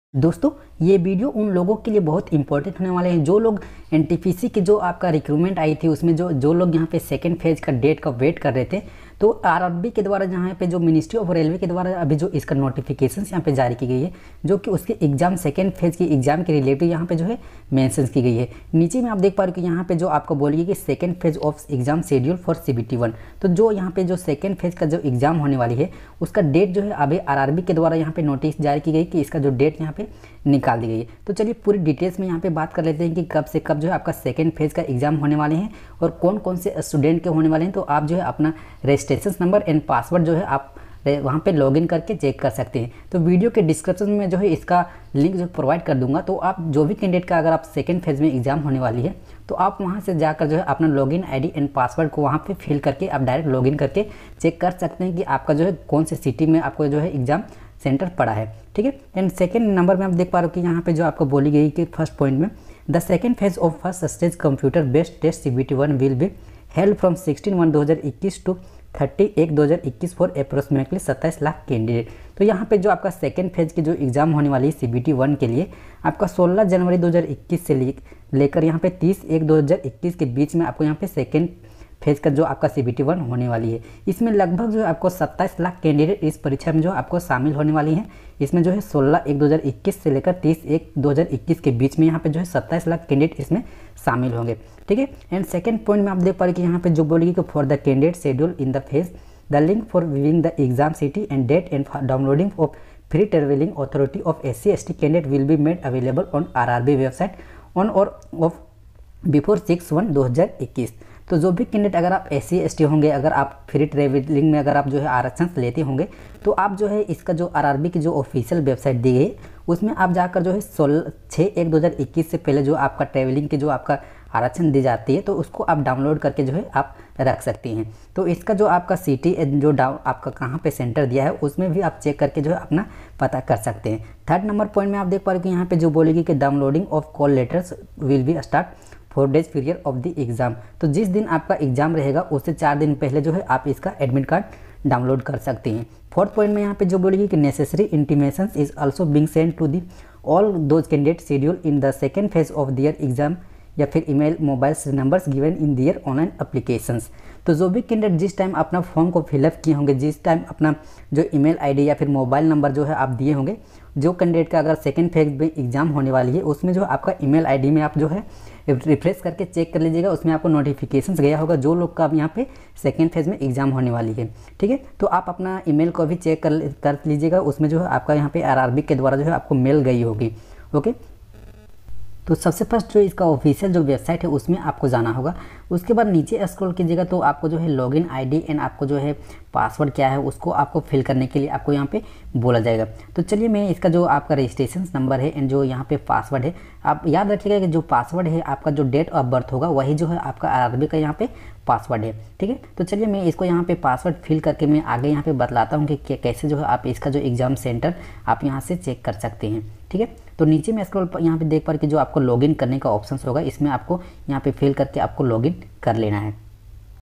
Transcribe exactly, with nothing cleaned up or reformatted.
दोस्तों ये वीडियो उन लोगों के लिए बहुत इंपॉर्टेंट होने वाले हैं जो लोग एनटीपीसी की जो आपका रिक्रूटमेंट आई थी उसमें जो जो लोग यहाँ पे सेकंड फेज का डेट का वेट कर रहे थे। तो आरआरबी के द्वारा यहाँ पे जो मिनिस्ट्री ऑफ रेलवे के द्वारा अभी जो इसका नोटिफिकेशन यहाँ पे जारी की गई है, जो कि उसके एग्जाम सेकेंड फेज की एग्जाम के रिलेटेड यहाँ पे जो है मेंशन की गई है। नीचे में आप देख पा रहे हो कि यहाँ पे जो आपको बोलिए कि second phase of exam schedule for CBT one. तो जो यहाँ पे जो सेकेंड फेज का जो एग्जाम होने वाली है उसका डेट जो है अभी आरआरबी के द्वारा यहाँ पे नोटिस जारी की गई कि इसका जो डेट यहाँ पे निकाल दी गई है। तो चलिए पूरी डिटेल्स में यहाँ पे बात कर लेते हैं कि कब से कब जो है आपका सेकेंड फेज का एग्जाम होने वाले हैं और कौन कौन से स्टूडेंट के होने वाले हैं। तो आप जो है अपना रजिस्ट्रेशन नंबर एंड पासवर्ड जो है आप वहाँ पे लॉगिन करके चेक कर सकते हैं। तो वीडियो के डिस्क्रिप्शन में जो है इसका लिंक जो प्रोवाइड कर दूंगा। तो आप जो भी कैंडिडेट का अगर आप सेकेंड फेज में एग्जाम होने वाली है तो आप वहाँ से जाकर जो है अपना लॉगिन आईडी एंड पासवर्ड को वहाँ पे फिल करके आप डायरेक्ट लॉगिन करके चेक कर सकते हैं कि आपका जो है कौन से सिटी में आपको जो है एग्जाम सेंटर पड़ा है। ठीक है। एंड सेकेंड नंबर में आप देख पा रहे हो कि यहाँ पे जो आपको बोली गई कि फर्स्ट पॉइंट में the second phase of first stage computer based test CBT one will be held from sixteen one दो हज़ार इक्कीस टू थर्टी एक दो हज़ार इक्कीस फॉर अप्रोक्सीमेटली सत्ताईस लाख कैंडिडेट। तो यहाँ पे जो आपका सेकेंड फेज की जो एग्जाम होने वाली है सीबीटी वन के लिए आपका सोलह जनवरी दो हज़ार इक्कीस से लेकर यहाँ पे तीस एक दो हज़ार इक्कीस के बीच में आपको यहाँ पे सेकेंड फेज का जो आपका सीबीटी वन होने वाली है। इसमें लगभग जो है आपको सत्ताईस लाख कैंडिडेट इस परीक्षा में जो आपको शामिल होने वाली हैं। इसमें जो है सोलह एक दो हज़ार इक्कीस से लेकर तीस एक दो हज़ार इक्कीस के बीच में यहाँ पे जो है सत्ताईस लाख कैंडिडेट इसमें शामिल होंगे। ठीक है। एंड सेकंड पॉइंट में आप देख पा रहे कि यहाँ पे जो बोलेगी कि for the candidate schedule in the phase the link for viewing the exam city and date and downloading of free travelling authority of S C S T candidate will be made available on R R B website on or of before six one दो हज़ार इक्कीस। तो जो भी candidate अगर आप S C S T होंगे, अगर आप फ्री ट्रेवलिंग में अगर आप जो है आरक्षण लेते होंगे तो आप जो है इसका जो आरआरबी की जो ऑफिशियल वेबसाइट दी गई उसमें आप जाकर जो है सोलह छः एक दो हज़ार इक्कीस से पहले जो आपका ट्रेवलिंग की जो आपका आरक्षण दी जाती है तो उसको आप डाउनलोड करके जो है आप रख सकती हैं। तो इसका जो आपका सिटी जो डाउन आपका कहाँ पे सेंटर दिया है उसमें भी आप चेक करके जो है अपना पता कर सकते हैं। थर्ड नंबर पॉइंट में आप देख पा रहे हो कि यहाँ पे जो बोलेगी कि downloading of call letters will be start four days period of the exam. तो जिस दिन आपका एग्जाम रहेगा उससे चार दिन पहले जो है आप इसका एडमिट कार्ड डाउनलोड कर सकते हैं। फोर्थ पॉइंट में यहाँ पे जो बोलेगी कि necessary intimations is also being sent to the all those candidate schedule in the second phase of their exam या फिर email mobile numbers given in their online applications. तो जो भी कैंडिडेट जिस टाइम अपना फॉर्म को फिलअप किए होंगे, जिस टाइम अपना जो ईमेल आईडी या फिर मोबाइल नंबर जो है आप दिए होंगे, जो कैंडिडेट का अगर सेकेंड फेज में एग्जाम होने वाली है उसमें जो आपका ईमेल आईडी में आप जो है रिफ्रेश करके चेक कर लीजिएगा, उसमें आपको नोटिफिकेशन गया होगा जो लोग का अब यहाँ पे सेकेंड फेज में एग्जाम होने वाली है। ठीक है। तो आप अपना ईमेल को भी चेक कर कर लीजिएगा, उसमें जो है आपका यहाँ पे आरआरबी के द्वारा जो है आपको मेल गई होगी। ओके। तो सबसे फर्स्ट जो इसका ऑफिशियल जो वेबसाइट है उसमें आपको जाना होगा। उसके बाद नीचे स्क्रॉल कीजिएगा तो आपको जो है लॉगिन आईडी एंड आपको जो है पासवर्ड क्या है उसको आपको फिल करने के लिए आपको यहाँ पे बोला जाएगा। तो चलिए मैं इसका जो आपका रजिस्ट्रेशन नंबर है एंड जो यहाँ पे पासवर्ड है आप याद रखिएगा कि जो पासवर्ड है आपका जो डेट ऑफ बर्थ होगा वही जो है आपका आरआरबी का यहाँ पे पासवर्ड है। ठीक है। तो चलिए मैं इसको यहाँ पे पासवर्ड फिल करके मैं आगे यहाँ पे बतलाता हूँ कि कैसे जो है आप इसका जो एग्जाम सेंटर आप यहाँ से चेक कर सकते हैं। ठीक है। तो नीचे में स्क्रॉल यहाँ पे देख पा रहे कि जो आपको लॉगिन करने का ऑप्शन होगा इसमें आपको यहाँ पे फिल करके आपको लॉगिन कर लेना है।